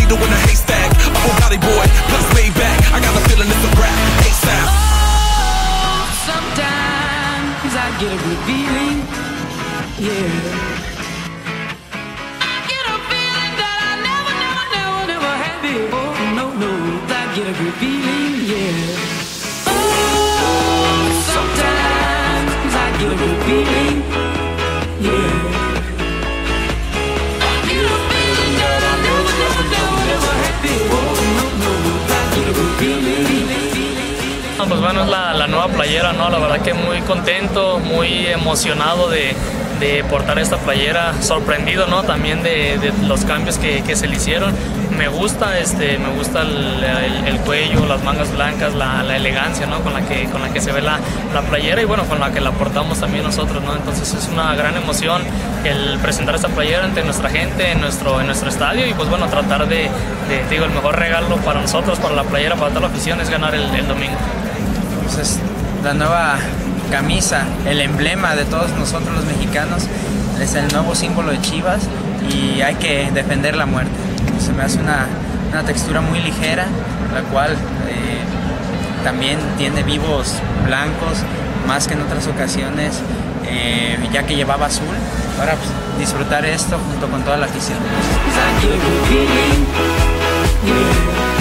needle in a haystack. Oh, body boy, plus way back. I got the feeling it's a rap. ASAP. Oh, sometimes I get a good feeling, yeah. I get a feeling that I never had before. No, I get a good feeling, yeah. Oh, sometimes I get a good feeling, yeah. Pues bueno, es la nueva playera, ¿no? La verdad que muy contento, muy emocionado de portar esta playera, sorprendido, ¿no? También de los cambios que se le hicieron. Me gusta el cuello, las mangas blancas, la elegancia, ¿no? con la que se ve la playera y bueno, con la que la portamos también nosotros, ¿no? Entonces es una gran emoción el presentar esta playera ante nuestra gente en nuestro estadio y pues bueno, tratar digo, el mejor regalo para nosotros, para la playera, para toda la afición es ganar el domingo. Pues es la nueva camisa, el emblema de todos nosotros los mexicanos, es el nuevo símbolo de Chivas y hay que defender la muerte. Se me hace una textura muy ligera, la cual también tiene vivos blancos, más que en otras ocasiones, ya que llevaba azul. Ahora pues, disfrutar esto junto con toda la afición.